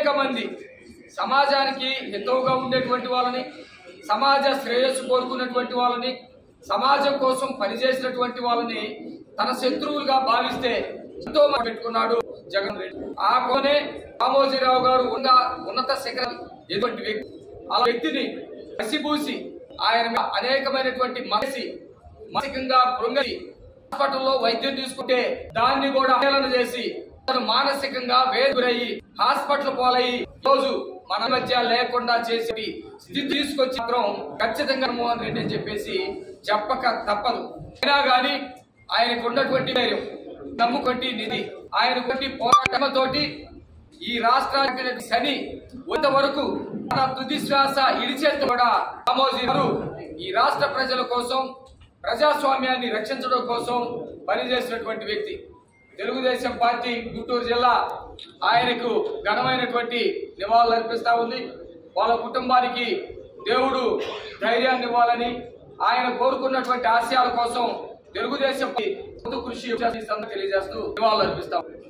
మంది సమాజానికి హితవుగా ఉండేటువంటి వాళ్ళని, సమాజ శ్రేయస్సు కోరుకున్నటువంటి వాళ్ళని, సమాజం కోసం పనిచేసినటువంటి వాళ్ళని తన శత్రువులుగా భావిస్తే ఎంతో పెట్టుకున్నాడు జగన్ రెడ్డి. ఆ కోనే రామోజీరావు గారు ఉన్నత శిఖరం ఎటువంటి వ్యక్తి. ఆ వ్యక్తిని కసిపూసి ఆయన అనేకమైనటువంటి మానసికంగా కృంగి హాస్పిటల్లో వైద్యం తీసుకుంటే దాన్ని కూడా హేళన చేసి తను మానసికంగా వేగురయ్యి హాస్పిటల్ పోలయ్యి రోజు మన మధ్య లేకుండా చేసి స్థితి తీసుకొచ్చి మాత్రం ఖచ్చితంగా జగన్మోహన్ రెడ్డి అని చెప్పేసి చెప్పక తప్పదు. అయినా గాని ఆయనకు ఉన్నటువంటి ధైర్యం, నమ్ముకొంటి నిధి, ఆయనటువంటి పోరాటంతోటి ఈ రాష్ట్రానికి శని ఇంతవరకు తన తుది శ్వాస ఇడిచేంత కూడా రామోజీ గారు ఈ రాష్ట్ర ప్రజల కోసం, ప్రజాస్వామ్యాన్ని రక్షించడం కోసం పనిచేసినటువంటి వ్యక్తి. తెలుగుదేశం పార్టీ గుంటూరు జిల్లా ఆయనకు ఘనమైనటువంటి నివాళులు అర్పిస్తా ఉంది. వాళ్ళ కుటుంబానికి దేవుడు ధైర్యాన్ని ఇవ్వాలని, ఆయన కోరుకున్నటువంటి ఆశయాల కోసం తెలుగుదేశం కృషి తెలియజేస్తూ నివాళులు అర్పిస్తాం.